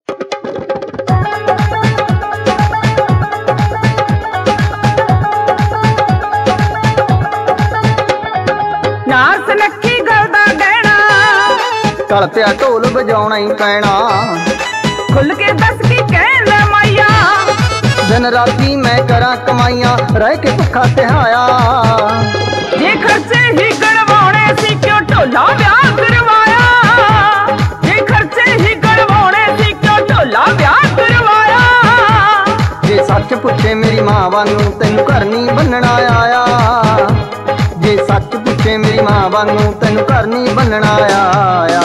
नास नक्की गलदा गहना कल ते ढोल बजाउणा ही पैना। खुल के दस की कहन ले माइया दिन राती मैं करा कमाइयां रह के भुखा तिहाया। जे खर्चे ही गणवाने सी क्यों ढोला ब्याह करवाया। जे खर्चे ही गणवाने सी क्यों ढोला ब्याह करवाया। जे सच पुछे मेरी मां वांगू तैनू घर नहीं बन्नना आया। जे सच पुछे मेरी मां वांगू तैनू घर नहीं बन्नना आया।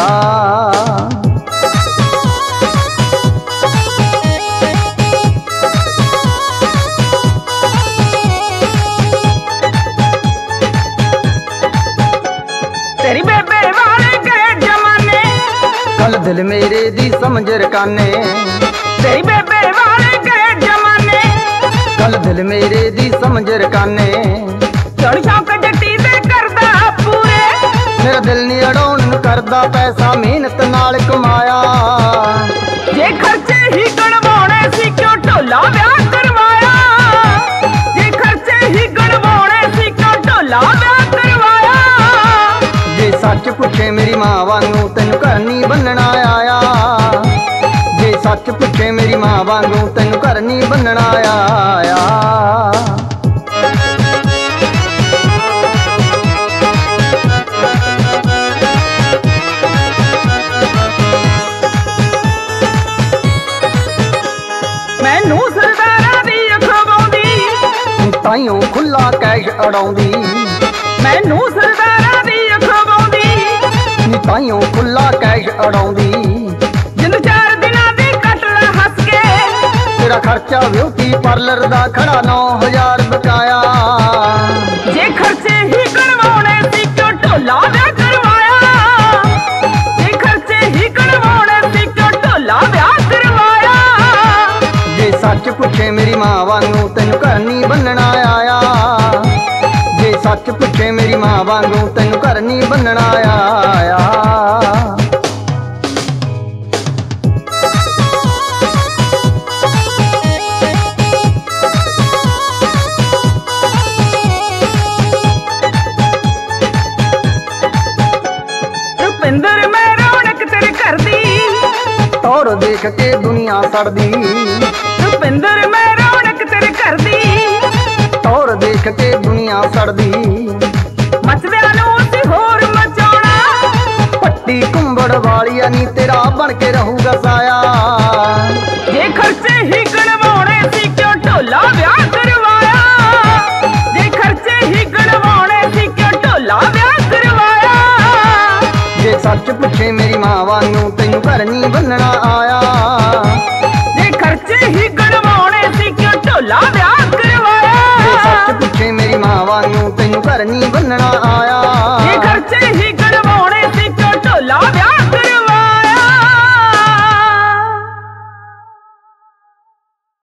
तेरी बेबे वाले गए जमाने कल दिल मेरे दी समझ रकाने। तेरी बेबे वाले गए जमाने कल दिल मेरे दी समझ रकाने। चढ़ शौक जट्टी दे करदा पूरे मेरा दिल नहीं अड़ाउण नूं करदा पैसा मेहनत नाल कमाया। जे खर्चे ही गणवाने सी क्यों ढोला ब्याह करवाया। जे खर्चे ही गणवाने सी क्यों ढोला ब्याह करवाया। जे सच पुछे मेरी मां वांगू तैनू घर नहीं बन्नना आया। जे सच पुछे मेरी मां वांगू तैनू घर नहीं बन्नना आया। मैनू सरदारा दी अखवाउंदी ताइयों खुला कैश अड़ाउंदी। मैनू सरदारा दी अखवाउंदी ताइयों खुला कैश अड़ाउंदी। जिंद 4 दिनां दी कट ला हस के तेरा खर्चा ब्यूटी पार्लर दा खड़ा 9000 बकाया। जे खर्चे ही गणवाने सी क्यों ढोला ब्याह करवाया। जे खर्चे ही गणवाने सी क्यों ढोला ब्याह करवाया। जे सच पुछे मेरी मां वांगू तैनू घर नहीं बन्नना आया। जे सच पुछे मेरी मां वांगू तैनू घर नहीं बन्नना आया। रुपिंदर मैं रौनक तेरे घर दी तौर देख के दुनिया सड़दी। रुपिंदर मैं रौनक तेरे घर दी तौर देख के दुनिया सड़दी। मचदियां नूं असीं होर मचाउणा पट्टी कुंबड़ वालिया नी तेरा बन के रहूगा साया। जे खर्चे ही गणवाने सी क्यों ढोला ब्याह करवाया। जे खर्चे ही गणवाने सी क्यों ढोला ब्याह करवाया। जे सच पुछे मेरी मां वांगू तैनू घर नहीं